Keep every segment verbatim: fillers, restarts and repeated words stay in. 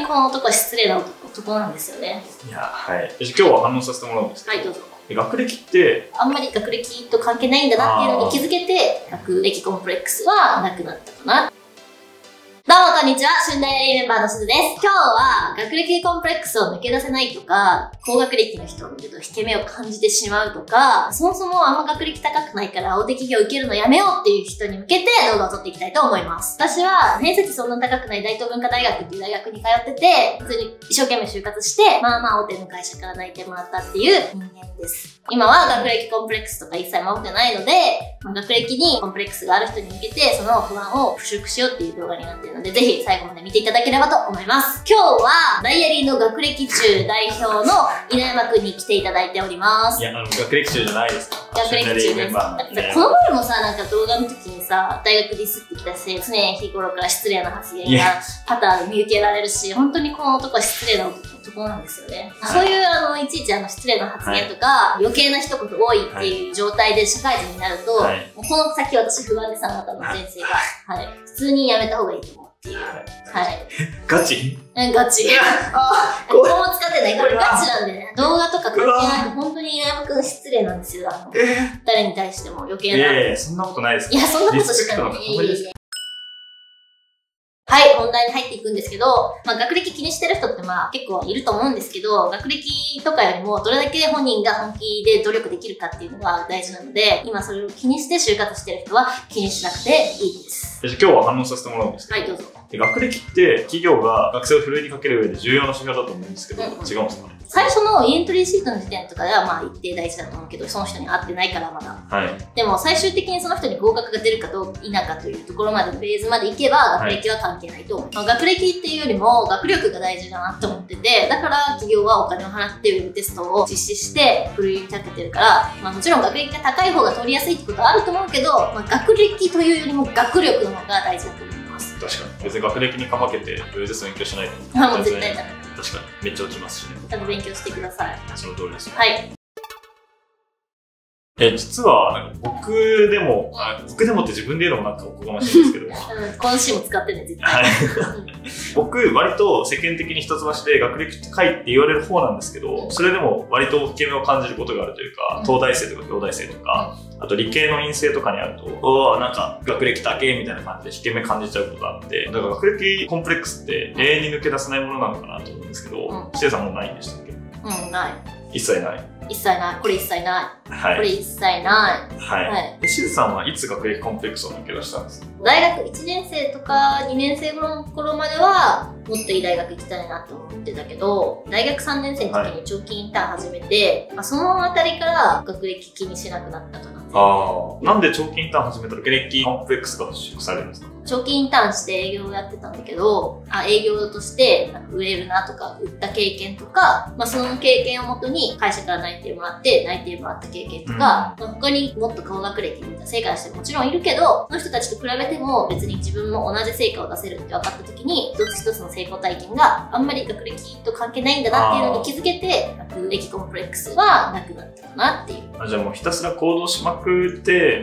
にこの男は失礼な男なんですよね。 いや、はい。今日は反応させてもらうんですけど。 はい、どうぞ。 学歴ってあんまり学歴と関係ないんだなっていうのに気づけて、学歴コンプレックスはなくなったかな。どうもこんにちは、春大エリメンバーのすずです。今日は学歴コンプレックスを抜け出せないとか、高学歴の人を見ると引け目を感じてしまうとか、そもそもあんま学歴高くないから大手企業受けるのやめようっていう人に向けて動画を撮っていきたいと思います。私は偏差値そんな高くない大東文化大学っていう大学に通ってて、普通に一生懸命就活して、まあまあ大手の会社から内定もらったっていう人間です。今は学歴コンプレックスとか一切持ってないので、学歴にコンプレックスがある人に向けてその不安を払拭しようっていう動画になっているので、ぜひ最後まで見ていただければと思います。今日はダイアリーの学歴中代表の稲山くんに来ていただいております。 いや、あの学歴中じゃないですか。 学歴中です。だってさ、この前もさ、なんか動画の時にさ、大学ディスってきたし、常日頃から失礼な発言がパターンで見受けられるし、本当にこの男は失礼な男なんですよね。そういうあの、いちいちあの失礼な発言とか、はい、余計な一言多いっていう状態で社会人になると、はい、もうこの先私不安です、あなたの人生が。はい。普通にやめた方がいいと思う。っていう。はい。 ガチ？ うん、ガチ。あ、ここも使ってない。これガチなんでね。動画とか関係ないと本当に稲山くん失礼なんですよ。あの、誰に対しても余計な。 いやいや、そんなことないです。 いや、そんなことしかない。はい、本題に入っていくんですけど、まあ、学歴気にしてる人ってまあ結構いると思うんですけど、学歴とかよりもどれだけ本人が本気で努力できるかっていうのが大事なので、今それを気にして就活してる人は気にしなくていいです。 今日は反応させてもらうんですけど、 はい、どうぞ。 学歴って企業が学生をふるいにかける上で重要な指標だと思うんですけど、うんうん、違うんですかね？ 最初のイントリーシートの時点とかではまあ一定大事だと思うけど、その人に会ってないからまだ。はい。でも最終的にその人に合格が出るかどうか否かというところまでのベースまでいけば学歴は関係ないと思う。はい、学歴っていうよりも学力が大事だなと思ってて、だから企業はお金を払ってウェブテストを実施してふるいにかけてるから、まあもちろん学歴が高い方が取りやすいってことはあると思うけど、まあ学歴というよりも学力の方が大事だと思う。 確かに別に学歴にかまけてウェブテスト勉強しないとあ、もう絶対ダメ。 確かにめっちゃ落ちますしね。 ちゃんと勉強してください。 その通りですよ。 はい。 え、実はなんか僕でも、あ、僕でもって自分で言うのもなんかおこがましいんですけど、うん、 今週も使ってね、絶対。 僕、割と世間的に一橋で学歴高いって言われる方なんですけど、それでも割と引け目を感じることがあるというか、東大生とか京大生とか、あと理系の院生とかにあると、おー、なんか学歴高えみたいな感じで引け目感じちゃうことがあって、だから学歴コンプレックスって永遠に抜け出せないものなのかなと思うんですけど、シエさんもうないんでしたっけ？ うん、ない。 一切ない。 一切ない。これ一切ない。 はい。 これ一切ない。 はい。はい。しずさんはいつ学歴コンプレックスを抜け出したんですか？ 大学いちねん生とかにねん生の頃までは、もっといい大学行きたいなと思ってたけど、大学さんねん生の時に長期インターン始めて、はい、まあ、そのあたりから学歴気にしなくなったかな。 ああ。なんで長期インターン始めたら学歴コンプレックスが払拭されるんですか？ 長期インターンして営業をやってたんだけど、あ、営業として売れるなとか、売った経験とか、まあ、その経験をもとに会社から内定もらって、内定もらった経験とか、うん、まあ、他にもっと高学歴みたいな成果出してももちろんいるけど、その人たちと比べても別に自分も同じ成果を出せるって分かった時に、一つ一つの成功体験があんまり学歴と関係ないんだなっていうのに気づけて、学歴コンプレックスはなくなったかなっていう。 あ、じゃあもうひたすら行動しまくって、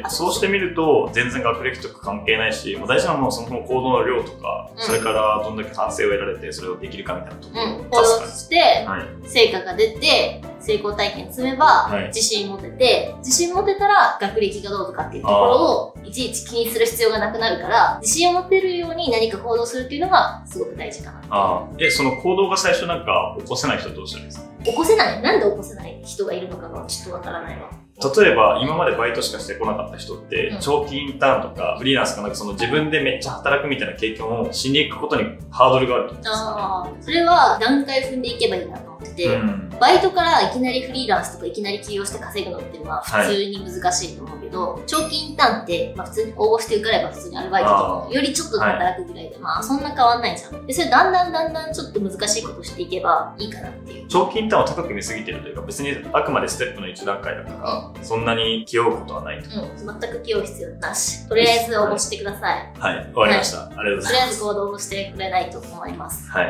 そうしてみると全然学歴とか関係ないし、もう大事なものはその行動の量とか、うん、それからどんだけ反省を得られてそれをできるかみたいなところ、 うん、行動して、成果が出て、成功体験積めば、はい、自信持てて、自信持てたら学歴がどうとかっていうところをいちいち気にする必要がなくなるから、自信を持てるように何か行動するっていうのがすごく大事かな。 ああ。え、その行動が最初なんか起こせない人はどうしたらいいですか？ 起こせない？なんで起こせない人がいるのかがちょっとわからないわ。 例えば今までバイトしかしてこなかった人って、うん、長期インターンとかフリーランスかなんかその自分でめっちゃ働くみたいな経験をしに行くことにハードルがあると思うんですよね。ああ、 それは段階踏んでいけばいいなと思ってて、うん、バイトからいきなりフリーランスとかいきなり起業して稼ぐのってまあ普通に難しいと思うけど、はい、長期インターンってまあ普通に応募して受かれば普通にアルバイトとかよりちょっと働くぐらいで、はい、まあそんな変わんないじゃん。でそれだんだんだんだんちょっと難しいことしていけばいいかなっていう。 長期インターンを高く見すぎてるというか、別にあくまでステップの一段階だから、うん、そんなに気負うことはないと。 うん、全く気負う必要なし。とりあえず応募してください。 はい、わ、はい、かりました、はい。ありがとうございます。 とりあえず行動してくれないと思います。 はい。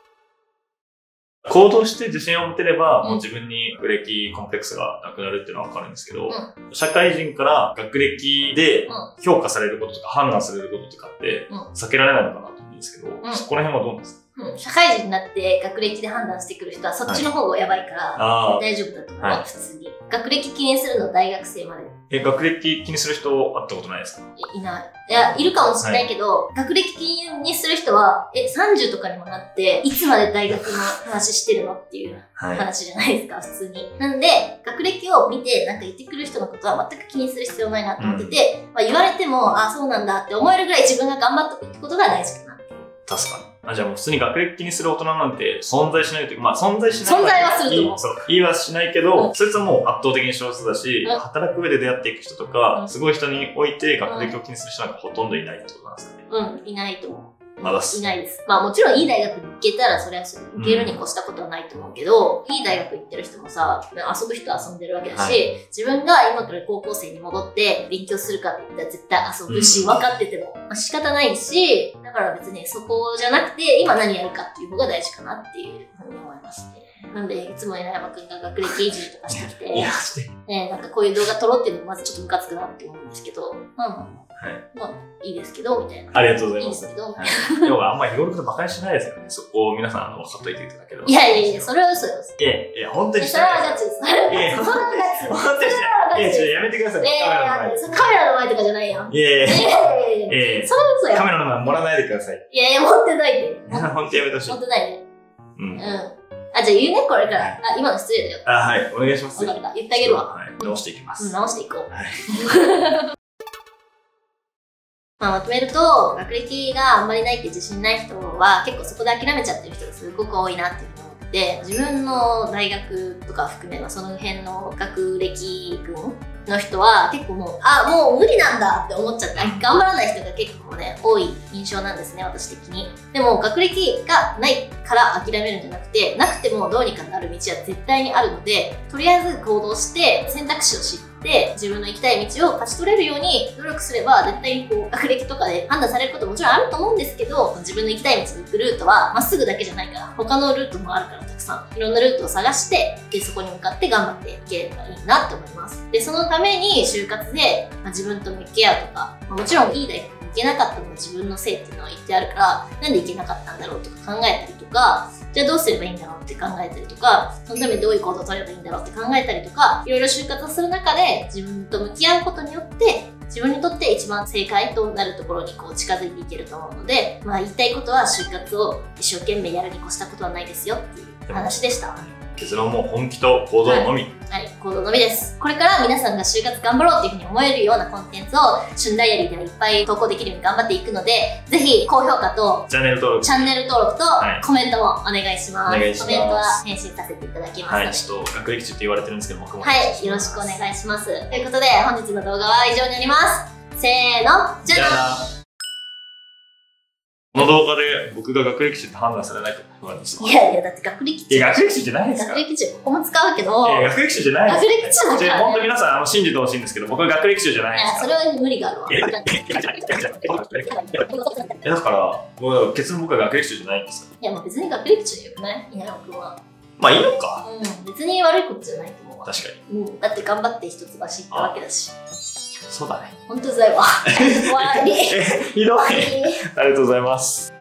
行動して自信を持てれば、うん、もう自分に学歴コンプレックスがなくなるっていうのはわかるんですけど、うん、社会人から学歴で評価されることとか判断されることとかって避けられないのかなと思うんですけど、うん、そこら辺はどうなんですか？ うん、社会人になって学歴で判断してくる人はそっちの方がやばいから、はい、大丈夫だと思う、はい、普通に。学歴気にするの大学生まで。 え、学歴気にする人会ったことないですか？ いない。いや、いるかもしれないけど、はい、学歴気にする人は、え、さんじゅうとかにもなって、いつまで大学の話してるのっていう話じゃないですか、はい、普通に。なんで、学歴を見て、なんか言ってくる人のことは全く気にする必要ないなと思ってて、うん、まあ言われても、あ、そうなんだって思えるぐらい自分が頑張っておくってことが大事かな。 確かに。あ、じゃあもう普通に学歴気にする大人なんて存在しないというか、まあ存在しない。 存在はすると思う。 そう。言いはしないけど、うん、そいつはもう圧倒的に少数だし、うん、働く上で出会っていく人とか、うん、すごい人において学歴を気にする人なんかほとんどいないってことなんですかね。 うん、いないと思う。 まだす。 いないです。まあもちろんいい大学に行けたらそれはそれ行けるに越したことはないと思うけど、うん、いい大学行ってる人もさ、遊ぶ人は遊んでるわけだし、はい、自分が今から高校生に戻って勉強するかって言ったら絶対遊ぶし、うん、分かってても、まあ、仕方ないし、だから別にそこじゃなくて今何やるかっていう方が大事かなっていうふうに思いますね。なんで、いつも稲山くんが学歴いじりとかしてきて、 いや、して。 ね、なんかこういう動画撮ろうっていうのもまずちょっとムカつくなって思うんですけど、まあまあまあ、はい、まあいいですけど、みたいな。 ありがとうございます。 いいですけど、 はい、要はあんまり日頃から馬鹿にしないですよね。そこを皆さん、あの、分かっといていただければ。 いやいやいや、それは嘘です。 いやいや、本当に。 それはガチです。それはガチ。それはガチ。 本当にしない。いや、ちょっとやめてください。 いやいや、カメラの前とかじゃないよ。 いやいやいやいやいや、 それは嘘や。 カメラの前盛らないでください。 いやいや、持ってないで。 本当やめてほしい。 持ってないで。 うん。 うん。あ、じゃあ言うね、これから。あ、今の失礼だよ。 あ、はい。お願いします。 分かった。言ってあげるわ。 はい。直していきます。 うん、直していこう。 はい。 まあ、まとめると、学歴があんまりないって自信ない人は、結構そこで諦めちゃってる人がすごく多いなっていうふうに思ってて、自分の大学とか含めばその辺の学歴群の人は結構もう、あ、もう無理なんだって思っちゃって、頑張らない人が結構ね、多い印象なんですね、私的に。でも、学歴がないから諦めるんじゃなくて、なくてもどうにかなる道は絶対にあるので、とりあえず行動して選択肢を知って、自分の行きたい道を勝ち取れるように努力すれば、絶対にこう、学歴とかで判断されることももちろんあると思うんですけど、自分の行きたい道に行くルートはまっすぐだけじゃないから、他のルートもあるからたくさん。いろんなルートを探して、で、そこに向かって頑張っていければいいなって思います。で、そのために就活で、まあ、自分と向き合うとか、まあ、もちろんいい大学に行けなかったのは自分のせいっていうのは言ってあるから、なんで行けなかったんだろうとか考えたりとか、じゃあどうすればいいんだろうって考えたりとか、そのためにどういう行動を取ればいいんだろうって考えたりとか、いろいろ就活をする中で自分と向き合うことによって、自分にとって一番正解となるところにこう近づいていけると思うので、まあ言いたいことは就活を一生懸命やるに越したことはないですよっていう話でした。 結論も本気と行動のみ、 はい、はい、行動のみです。これから皆さんが就活頑張ろうっていうふうに思えるようなコンテンツを旬ダイアリーではいっぱい投稿できるように頑張っていくので、ぜひ高評価とチャンネル登録チャンネル登録とコメントもお願いします。 はい、お願いします。 コメントは返信させていただきます。 はい、ちょっと学歴中って言われてるんですけど、僕もはい、よろしくお願いします。ということで本日の動画は以上になります。せーの、じゃあな。 この動画で僕が学歴中って判断されないと不安ですか？ いやいや、だって学歴中。 いや、学歴中じゃないですか。 学歴中、ここも使うけど。 いや、学歴中じゃないです。 学歴中だから、ね。 本当皆さん、あの、信じてほしいんですけど、僕は学歴中じゃないですか。 いや、それは無理があるわ。 いや、だから、僕結論僕は学歴中じゃないんですか？ いや、もう別に学歴中よくない稲山君は。 まあいいのか。 うん、別に悪いことじゃないと思うわ。 確かに。うん、だって頑張って一橋行ったわけだし。 そうだね。 本当うざいわ。終わり。 ひどい。ありがとうございます。